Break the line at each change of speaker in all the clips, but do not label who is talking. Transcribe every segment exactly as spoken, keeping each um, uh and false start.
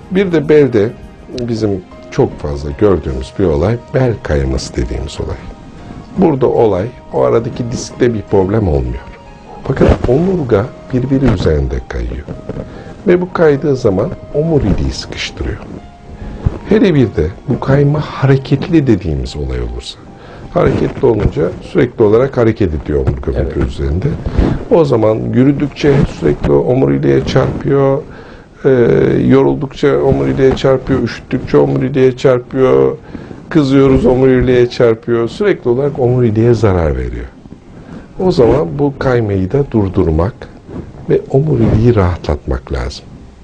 Bir de belde bizim çok fazla gördüğümüz bir olay bel kayması dediğimiz olay. Burada olay o aradaki diskte bir problem olmuyor. Fakat omurga birbiri üzerinde kayıyor. Ve bu kaydığı zaman omuriliği sıkıştırıyor. Hele bir de bu kayma hareketli dediğimiz olay olursa, hareketli olunca sürekli olarak hareket ediyor omurga
Evet.
birbiri üzerinde. O zaman yürüdükçe sürekli omuriliğe çarpıyor, e, yoruldukça omuriliğe çarpıyor, üşüttükçe omuriliğe çarpıyor, kızıyoruz omuriliğe çarpıyor, sürekli olarak omuriliğe zarar veriyor. O zaman bu kaymayı da durdurmak ve omuriliği rahatlatmak lazım.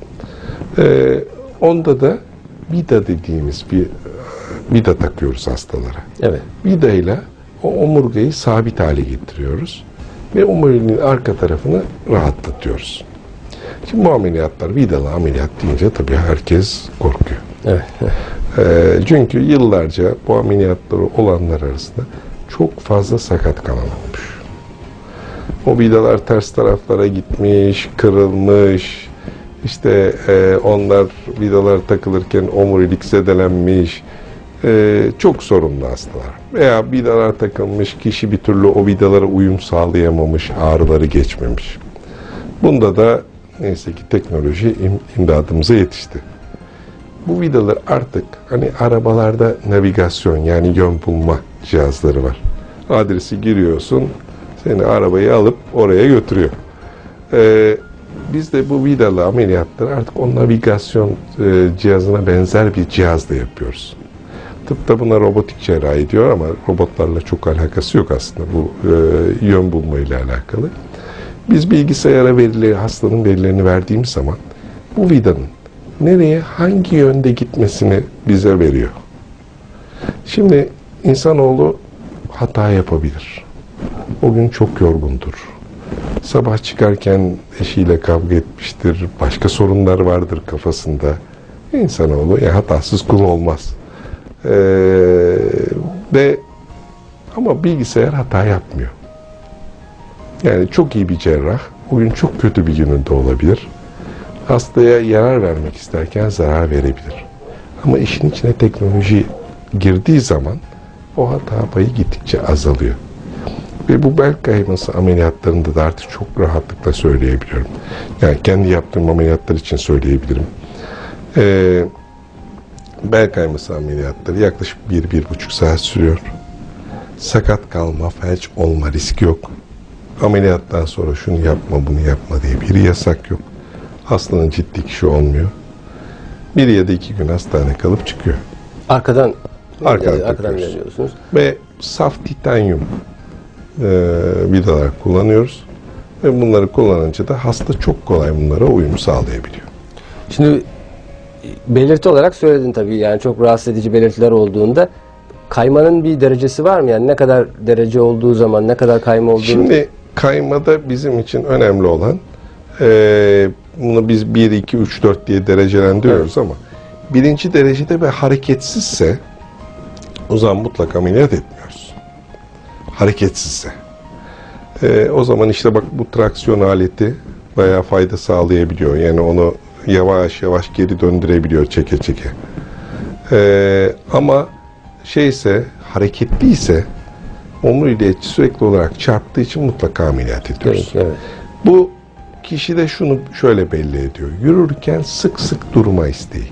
E, onda da vida dediğimiz bir vida takıyoruz hastalara.
Evet.
Vida ile o omurgayı sabit hale getiriyoruz ve omuriliğin arka tarafını rahatlatıyoruz. Şimdi bu ameliyatlar, vidalı ameliyat deyince tabii herkes korkuyor.
Evet.
Ee, çünkü yıllarca bu ameliyatları olanlar arasında çok fazla sakat kalan olmuş. O vidalar ters taraflara gitmiş, kırılmış, işte e, onlar vidalar takılırken omurilik zedelenmiş, e, çok sorunlu hastalar. Veya vidalar takılmış, kişi bir türlü o vidalara uyum sağlayamamış, ağrıları geçmemiş. Bunda da neyse ki teknoloji im- imdadımıza yetişti. Bu vidalar artık hani arabalarda navigasyon yani yön bulma cihazları var. Adresi giriyorsun, seni arabayı alıp oraya götürüyor. Ee, biz de bu vidalı ameliyatları artık o navigasyon e, cihazına benzer bir cihazla yapıyoruz. Tıpta buna robotik cerrahi diyor ama robotlarla çok alakası yok aslında bu e, yön bulma ile alakalı. Biz bilgisayara verileri, hastanın verilerini verdiğimiz zaman bu vidanın nereye, hangi yönde gitmesini bize veriyor. Şimdi insanoğlu hata yapabilir. O gün çok yorgundur. Sabah çıkarken eşiyle kavga etmiştir, başka sorunlar vardır kafasında. İnsanoğlu yani hatasız kul olmaz. Ee, ve ama bilgisayar hata yapmıyor. Yani çok iyi bir cerrah, o gün çok kötü bir gününde olabilir. Hastaya yarar vermek isterken zarar verebilir. Ama işin içine teknoloji girdiği zaman o hata payı gittikçe azalıyor. Ve bu bel kayması ameliyatlarında da artık çok rahatlıkla söyleyebiliyorum. Yani kendi yaptığım ameliyatlar için söyleyebilirim. Ee, bel kayması ameliyatları yaklaşık bir, bir buçuk saat sürüyor. Sakat kalma, felç olma riski yok. Ameliyattan sonra şunu yapma, bunu yapma diye bir yasak yok. Hastanın ciddi kişi olmuyor. Bir ya da iki gün hastane kalıp çıkıyor.
Arkadan
Arkadan
e, arkadan
takıyoruz.
veriyorsunuz.
Ve saf titanyum e, vidalar kullanıyoruz. Ve bunları kullanınca da hasta çok kolay bunlara uyum sağlayabiliyor.
Şimdi belirti olarak söyledin tabii yani çok rahatsız edici belirtiler olduğunda kaymanın bir derecesi var mı? Yani ne kadar derece olduğu zaman ne kadar kayma olduğu.
Şimdi kaymada bizim için önemli olan e, bunu biz bir, iki, üç, dört diye derecelendiriyoruz evet. Ama birinci derecede ve hareketsizse o zaman mutlaka ameliyat etmiyoruz. Hareketsizse. E, o zaman işte bak bu traksiyon aleti bayağı fayda sağlayabiliyor. Yani onu yavaş yavaş geri döndürebiliyor çeke çeke. E, ama şeyse, hareketliyse omuriliğe sürekli olarak çarptığı için mutlaka ameliyat ediyoruz.
Evet, evet.
Bu kişide şunu şöyle belli ediyor. Yürürken sık sık durma isteği.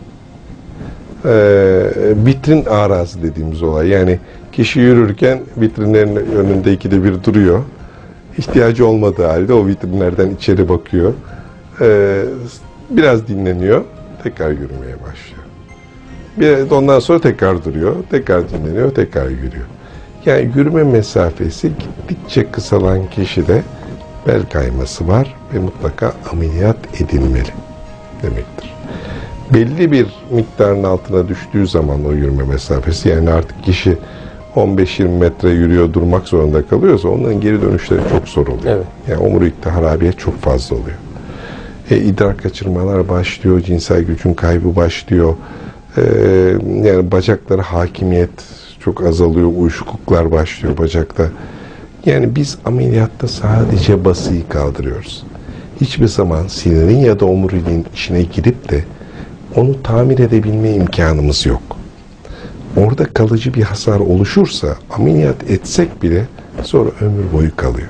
Ee, vitrin arazı dediğimiz olay. Yani kişi yürürken vitrinlerin önünde ikide bir duruyor. İhtiyacı olmadığı halde o vitrinlerden içeri bakıyor. Ee, biraz dinleniyor. Tekrar yürümeye başlıyor. Bir, ondan sonra tekrar duruyor. Tekrar dinleniyor. Tekrar yürüyor. Yani yürüme mesafesi gittikçe kısalan kişide bel kayması var ve mutlaka ameliyat edilmeli demektir. Belli bir miktarın altına düştüğü zaman o yürüme mesafesi yani artık kişi on beş yirmi metre yürüyor durmak zorunda kalıyorsa onların geri dönüşleri çok zor oluyor.
Evet.
Yani omurilikte harabiyet çok fazla oluyor. E, idrar kaçırmalar başlıyor, cinsel gücün kaybı başlıyor. E, yani bacaklara hakimiyet çok azalıyor, uyuşukluklar başlıyor bacakta. Yani biz ameliyatta sadece basıyı kaldırıyoruz. Hiçbir zaman sinirin ya da omuriliğin içine girip de onu tamir edebilme imkanımız yok. Orada kalıcı bir hasar oluşursa ameliyat etsek bile sonra ömür boyu kalıyor.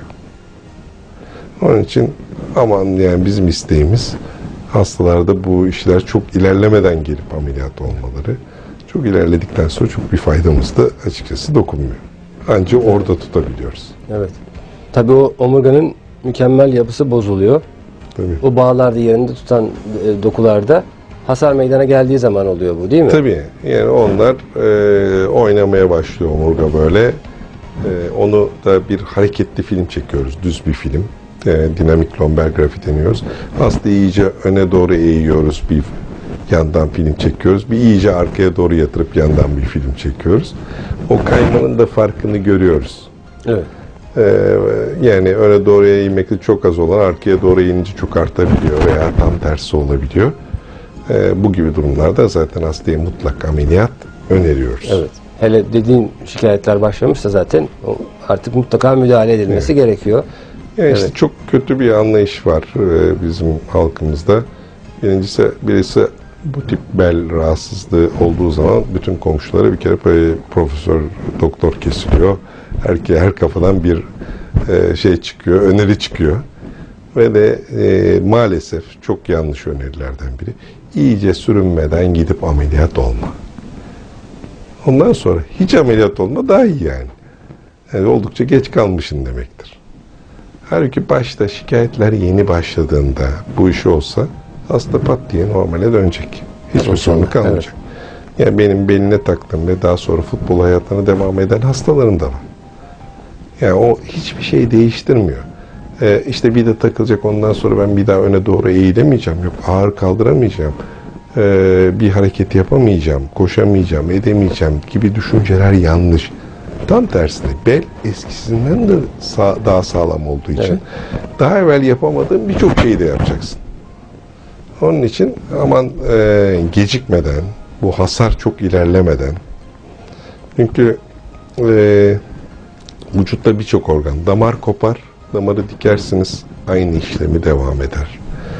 Onun için aman yani bizim isteğimiz hastalarda bu işler çok ilerlemeden gelip ameliyat olmaları. Çok ilerledikten sonra çok bir faydamız da açıkçası dokunmuyor. Ancak orada tutabiliyoruz.
Evet. Tabii o omurganın mükemmel yapısı bozuluyor.
Tabii.
O bağlarda yerinde tutan e, dokularda hasar meydana geldiği zaman oluyor bu, değil mi?
Tabii. Yani onlar e, oynamaya başlıyor omurga böyle. E, onu da bir hareketli film çekiyoruz. Düz bir film. E, dinamik lomber grafi deniyoruz. Hastayı iyice öne doğru eğiyoruz. Bir yandan film çekiyoruz. Bir iyice arkaya doğru yatırıp yandan bir film çekiyoruz. O kaymanın da farkını görüyoruz.
Evet.
Ee, yani öne doğru eğilmekte çok az olan arkaya doğru eğilince çok artabiliyor veya tam tersi olabiliyor. Ee, bu gibi durumlarda zaten hastaya mutlak ameliyat öneriyoruz.
Evet. Hele dediğin şikayetler başlamışsa zaten o artık mutlaka müdahale edilmesi
Evet.
gerekiyor.
Yani işte
Evet.
çok kötü bir anlayış var e, bizim halkımızda. Birincisi birisi bu tip bel rahatsızlığı olduğu zaman bütün komşulara bir kere böyle profesör doktor kesiliyor. Her, her kafadan bir e, şey çıkıyor, öneri çıkıyor. Ve de e, maalesef çok yanlış önerilerden biri. İyice sürünmeden gidip ameliyat olma. Ondan sonra hiç ameliyat olma daha iyi yani. Yani oldukça geç kalmışsın demektir. Halbuki başta şikayetler yeni başladığında bu iş olsa hasta pat diye normale dönecek. Hiçbir sorunu kalmayacak. Evet. Yani benim beline taktığım ve daha sonra futbol hayatına devam eden hastalarım da var. Yani o hiçbir şey değiştirmiyor. Ee, işte bir de takılacak, ondan sonra ben bir daha öne doğru eğilemeyeceğim. Yok ağır kaldıramayacağım. Ee, bir hareket yapamayacağım. Koşamayacağım, edemeyeceğim gibi düşünceler yanlış. Tam tersine bel eskisinden de sağ, daha sağlam olduğu için evet. daha evvel yapamadığın birçok şeyi de yapacaksın. Onun için aman e, gecikmeden, bu hasar çok ilerlemeden, çünkü e, vücutta birçok organ, damar kopar, damarı dikersiniz, aynı işlemi devam eder.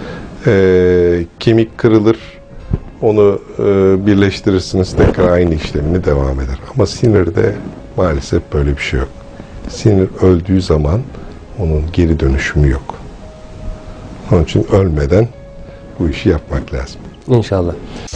E, kemik kırılır, onu e, birleştirirsiniz, tekrar aynı işlemini devam eder. Ama sinirde maalesef böyle bir şey yok. Sinir öldüğü zaman onun geri dönüşümü yok. Onun için ölmeden bu işi yapmak lazım.
İnşallah.